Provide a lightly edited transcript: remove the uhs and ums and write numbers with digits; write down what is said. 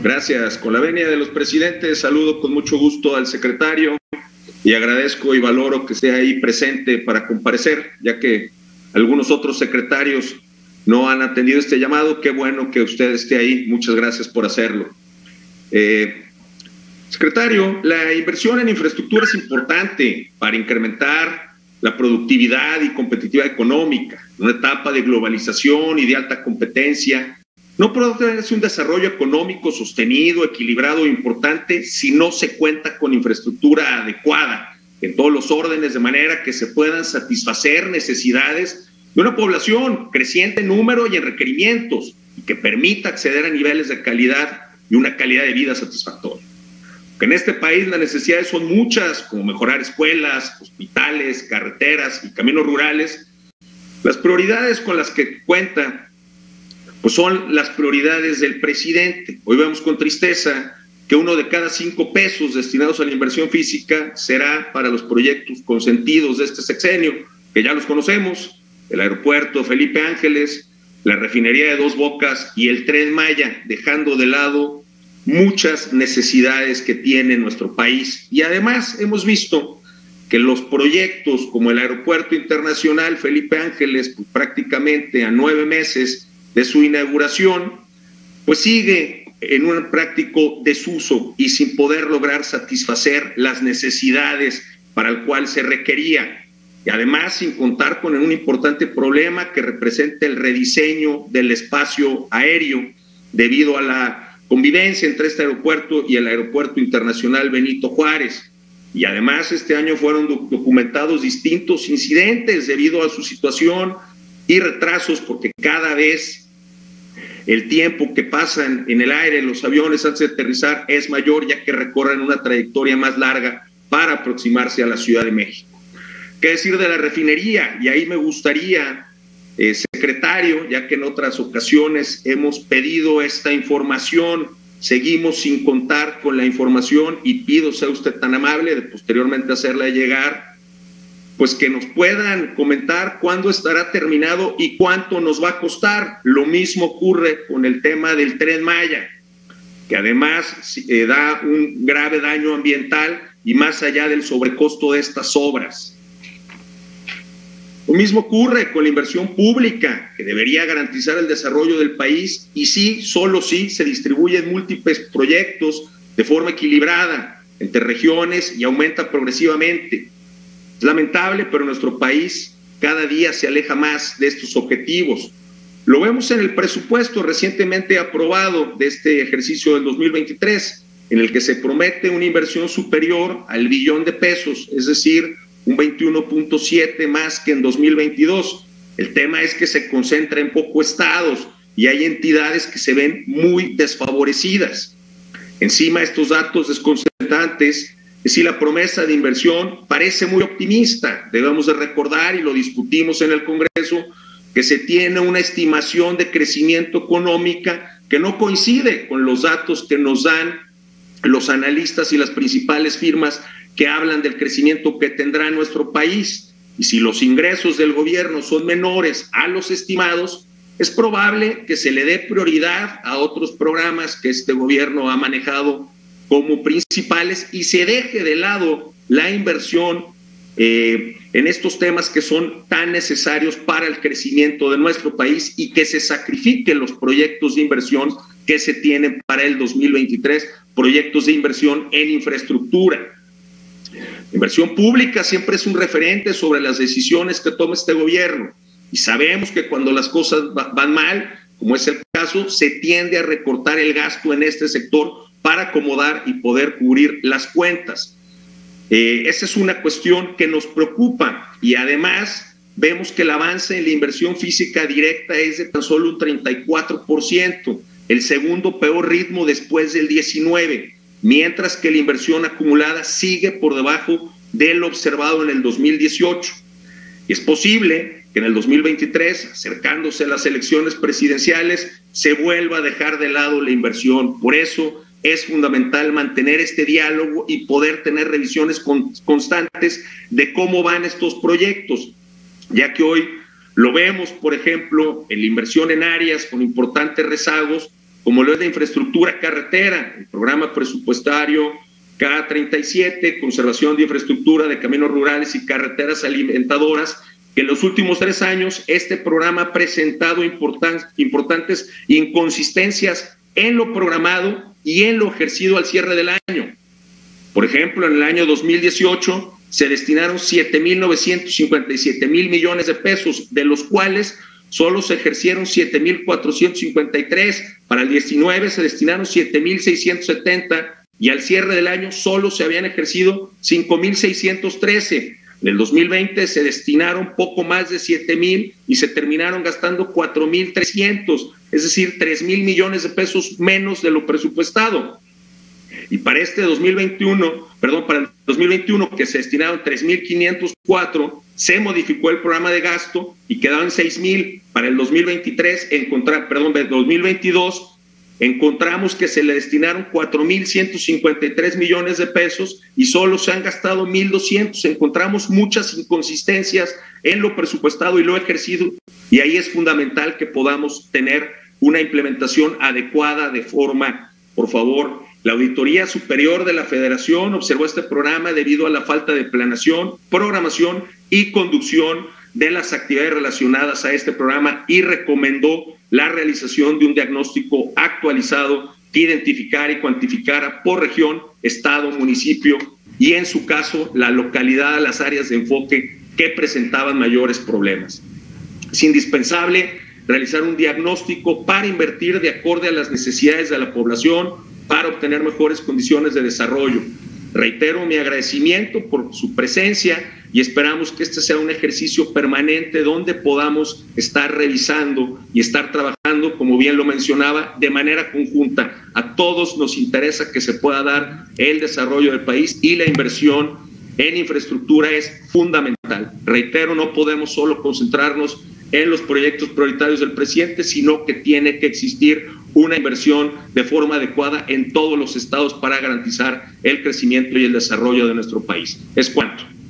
Gracias. Con la venia de los presidentes, saludo con mucho gusto al secretario y agradezco y valoro que esté ahí presente para comparecer, ya que algunos otros secretarios no han atendido este llamado. Qué bueno que usted esté ahí. Muchas gracias por hacerlo. Secretario, la inversión en infraestructura es importante para incrementar la productividad y competitividad económica. En una etapa de globalización y de alta competencia, no puede tenerse un desarrollo económico sostenido, equilibrado e importante si no se cuenta con infraestructura adecuada en todos los órdenes, de manera que se puedan satisfacer necesidades de una población creciente en número y en requerimientos, y que permita acceder a niveles de calidad y una calidad de vida satisfactoria. Que en este país las necesidades son muchas, como mejorar escuelas, hospitales, carreteras y caminos rurales. Las prioridades con las que cuenta pues son las prioridades del presidente. Hoy vemos con tristeza que 1 de cada 5 pesos destinados a la inversión física será para los proyectos consentidos de este sexenio, que ya los conocemos: el aeropuerto Felipe Ángeles, la refinería de Dos Bocas y el Tren Maya, dejando de lado muchas necesidades que tiene nuestro país. Y además hemos visto que los proyectos como el aeropuerto internacional Felipe Ángeles, pues prácticamente a 9 meses de su inauguración, pues sigue en un práctico desuso y sin poder lograr satisfacer las necesidades para el cual se requería. Y además sin contar con un importante problema que representa el rediseño del espacio aéreo debido a la convivencia entre este aeropuerto y el Aeropuerto Internacional Benito Juárez. Y además este año fueron documentados distintos incidentes debido a su situación y retrasos, porque cada vez el tiempo que pasan en el aire los aviones antes de aterrizar es mayor, ya que recorren una trayectoria más larga para aproximarse a la Ciudad de México. ¿Qué decir de la refinería? Y ahí me gustaría, secretario, ya que en otras ocasiones hemos pedido esta información, seguimos sin contar con la información, y pido sea usted tan amable de posteriormente hacerla llegar, pues que nos puedan comentar cuándo estará terminado y cuánto nos va a costar. Lo mismo ocurre con el tema del Tren Maya, que además da un grave daño ambiental y más allá del sobrecosto de estas obras. Lo mismo ocurre con la inversión pública, que debería garantizar el desarrollo del país, y sí, solo sí, se distribuyen múltiples proyectos de forma equilibrada entre regiones y aumenta progresivamente. Es lamentable, pero nuestro país cada día se aleja más de estos objetivos. Lo vemos en el presupuesto recientemente aprobado de este ejercicio del 2023, en el que se promete una inversión superior al billón de pesos, es decir, un 21.7 más que en 2022. El tema es que se concentra en pocos estados y hay entidades que se ven muy desfavorecidas. Encima, estos datos desconcertantes, es decir, la promesa de inversión parece muy optimista. Debemos de recordar, y lo discutimos en el Congreso, que se tiene una estimación de crecimiento económica que no coincide con los datos que nos dan los analistas y las principales firmas que hablan del crecimiento que tendrá nuestro país. Y si los ingresos del gobierno son menores a los estimados, es probable que se le dé prioridad a otros programas que este gobierno ha manejado como principales y se deje de lado la inversión en estos temas que son tan necesarios para el crecimiento de nuestro país, y que se sacrifiquen los proyectos de inversión que se tienen para el 2023, proyectos de inversión en infraestructura. La inversión pública siempre es un referente sobre las decisiones que toma este gobierno, y sabemos que cuando las cosas van mal, como es el caso, se tiende a recortar el gasto en este sector para acomodar y poder cubrir las cuentas. Esa es una cuestión que nos preocupa, y además vemos que el avance en la inversión física directa es de tan solo un 34%, el segundo peor ritmo después del 19%, mientras que la inversión acumulada sigue por debajo de lo observado en el 2018. Y es posible que en el 2023, acercándose a las elecciones presidenciales, se vuelva a dejar de lado la inversión. Por eso es fundamental mantener este diálogo y poder tener revisiones constantes de cómo van estos proyectos, ya que hoy lo vemos, por ejemplo, en la inversión en áreas con importantes rezagos, como lo es la infraestructura carretera, el programa presupuestario K37, conservación de infraestructura de caminos rurales y carreteras alimentadoras, que en los últimos 3 años este programa ha presentado importantes inconsistencias en lo programado y en lo ejercido al cierre del año. Por ejemplo, en el año 2018 se destinaron 7.957 mil millones de pesos, de los cuales solo se ejercieron 7.453, para el 19 se destinaron 7.670 y al cierre del año solo se habían ejercido 5.613. En el 2020 se destinaron poco más de 7.000 y se terminaron gastando 4.300, es decir, 3.000 millones de pesos menos de lo presupuestado. Y para este 2021, para el 2021, que se destinaron 3.504, se modificó el programa de gasto y quedaron 6.000. Para el 2023, 2022, encontramos que se le destinaron 4.153 millones de pesos y solo se han gastado 1.200. Encontramos muchas inconsistencias en lo presupuestado y lo ejercido, y ahí es fundamental que podamos tener una implementación adecuada de forma, por favor. La Auditoría Superior de la Federación observó este programa debido a la falta de planeación, programación y conducción de las actividades relacionadas a este programa y recomendó la realización de un diagnóstico actualizado que identificara y cuantificara por región, estado, municipio y, en su caso, la localidad, las áreas de enfoque que presentaban mayores problemas. Es indispensable realizar un diagnóstico para invertir de acuerdo a las necesidades de la población, para obtener mejores condiciones de desarrollo. Reitero mi agradecimiento por su presencia y esperamos que este sea un ejercicio permanente donde podamos estar revisando y estar trabajando, como bien lo mencionaba, de manera conjunta. A todos nos interesa que se pueda dar el desarrollo del país y la inversión en infraestructura es fundamental. Reitero, no podemos solo concentrarnos en los proyectos prioritarios del presidente, sino que tiene que existir una inversión de forma adecuada en todos los estados para garantizar el crecimiento y el desarrollo de nuestro país. Es cuanto.